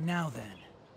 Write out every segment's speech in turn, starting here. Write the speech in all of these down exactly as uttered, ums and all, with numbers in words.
Now then.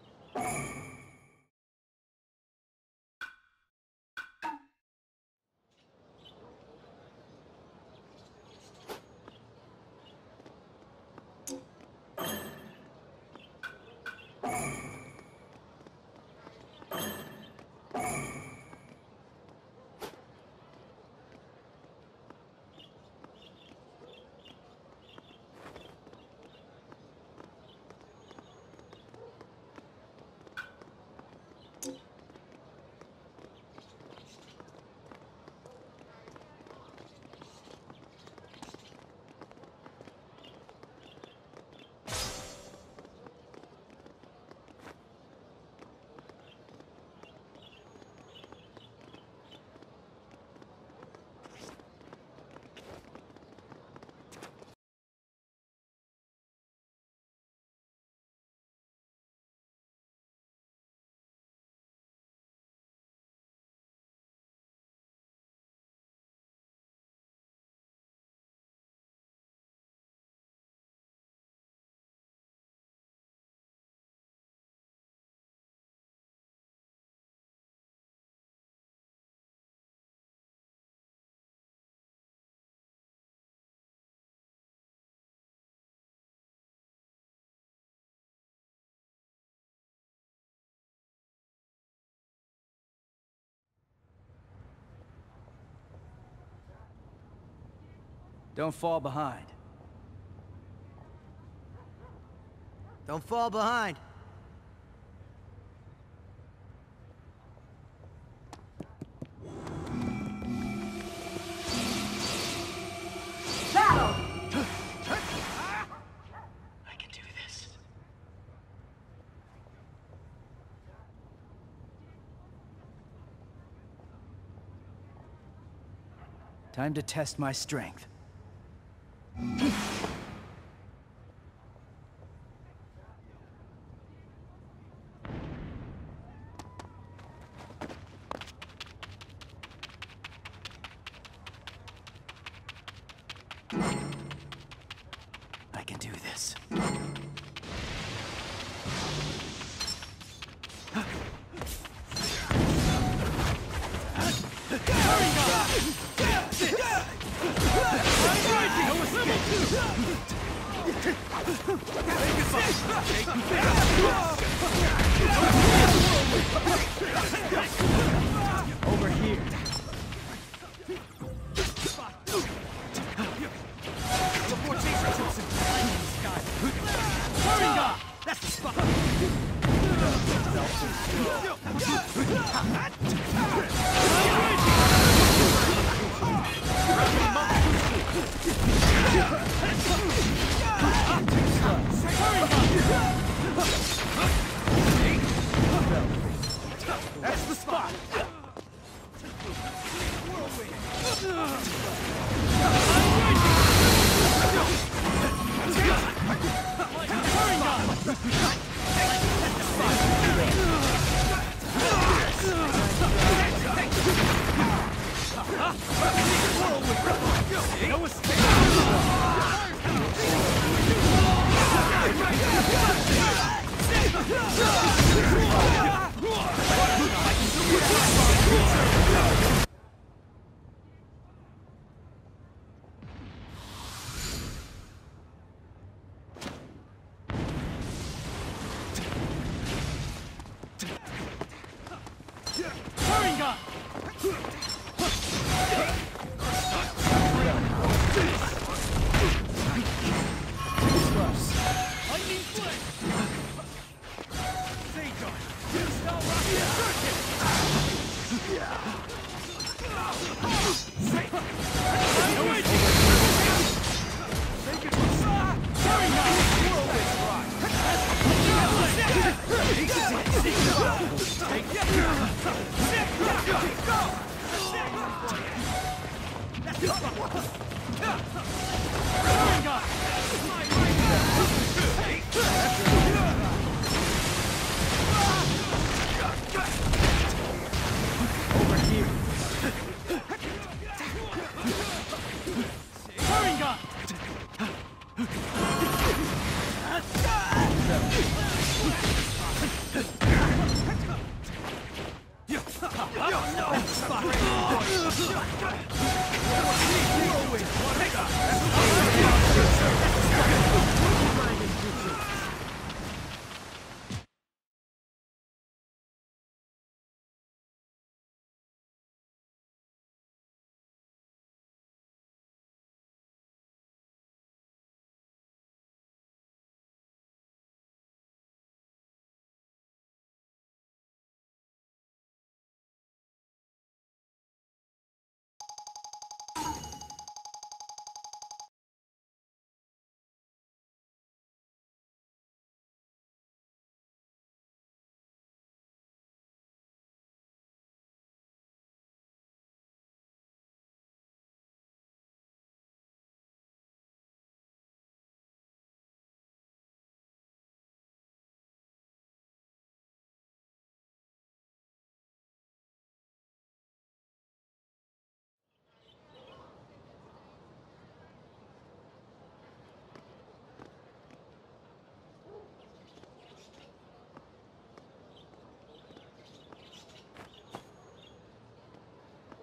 Don't fall behind. Don't fall behind. Battle! I can do this. Time to test my strength. I can do this. Over here. That's the spot. That's the spot. No escape. Over here.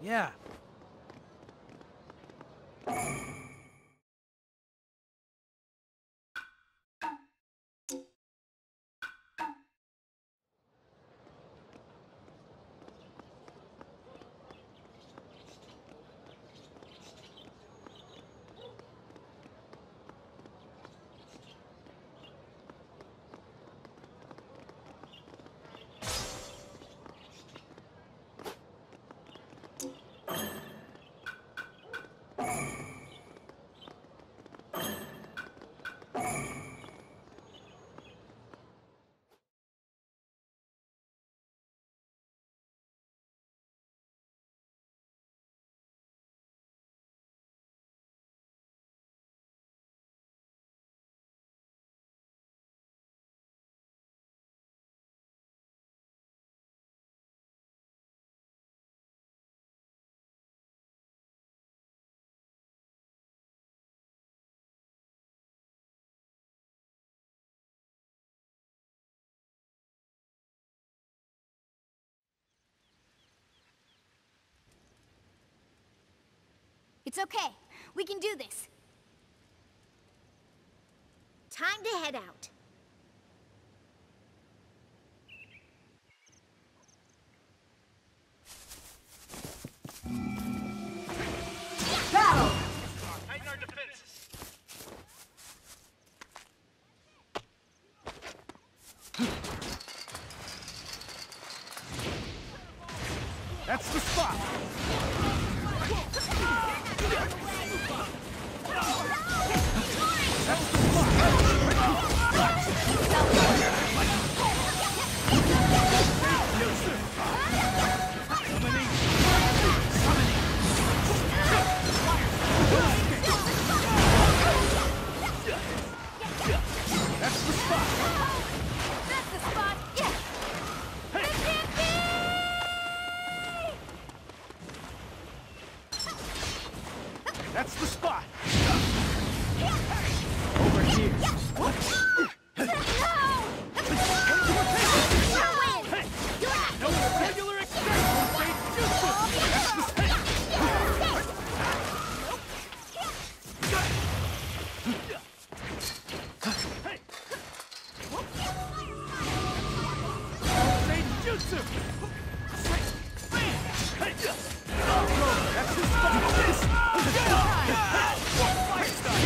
Yeah. It's okay. We can do this. Time to head out. Battle! Tighten our defenses. That's the spot! That's the spot! That's the spot! Yeah! Hey! That's the spot! Over here! No! Hey! No regular extension! Sage Jutsu! That's the spot! Hey! Sage Jutsu! Bam! Hey! That's the spot! Fire style!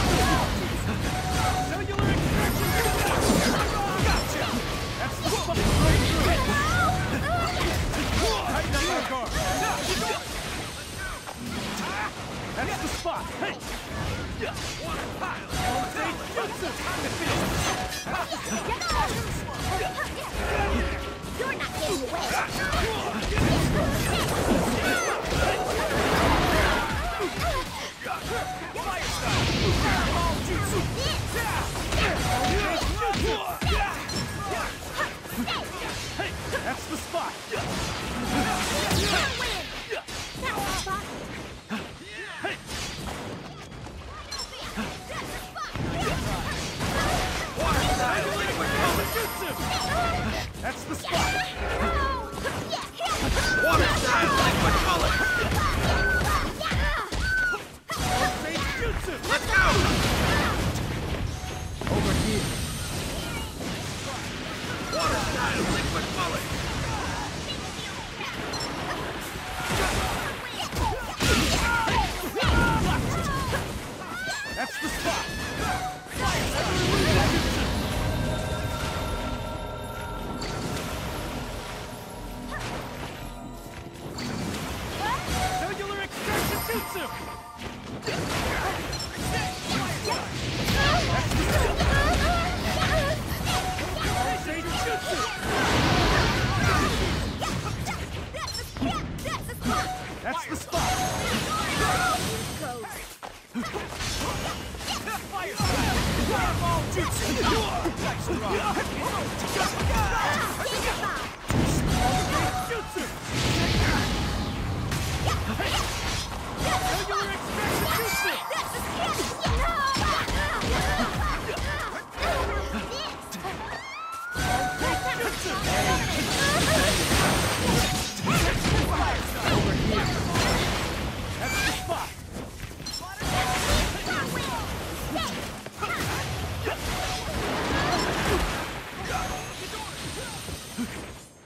Cellular extraction! Gotcha! That's the spot! Right through! Tighten up our guard! That's the spot! Hey! Water pile! Sage Jutsu! Time to finish! You're not getting away! Fire style! All Jutsu! Hey! That's the spot! Hey! Jutsu! That's the spot! Water style liquid color! Sage Jutsu! Let's go! Over here! Water style liquid color! That's the spot! Cellular extraction jutsu! Sage Jutsu! That's the spot! Fire style! Fireball jutsu!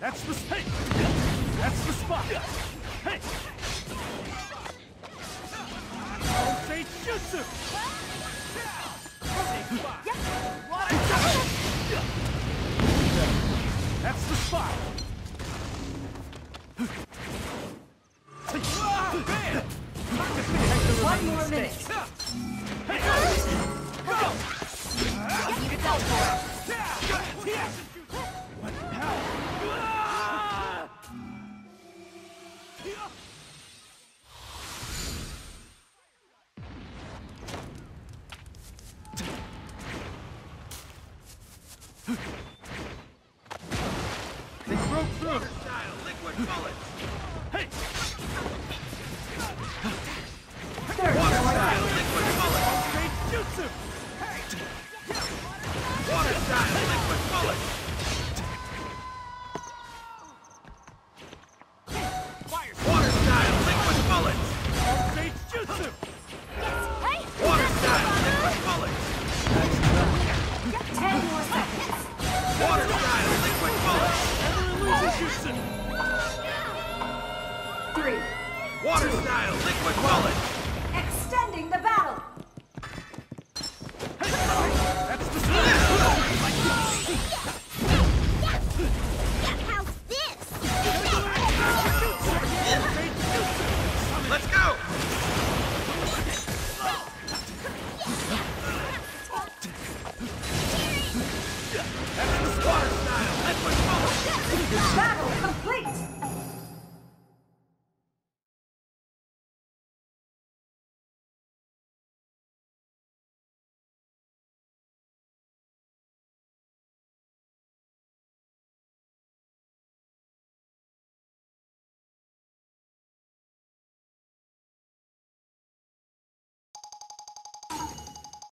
That's the hey. That's the spot. Hey. Say jutsu. That's the spot. One more minute. Hey. Go. Need a teleport. They broke through. Water style liquid bullet. Hey. Water style liquid bullet. Say jutsu. Water style liquid bullet. Water style liquid bullet. Say jutsu. Hey! Water style liquid bullet. Ten more seconds. Water style liquid bullet. Jutsu. Three. Water style liquid bullet. Extending the battle. That's the spot. How's this? Let's go. Water style liquid bullet. Battle complete.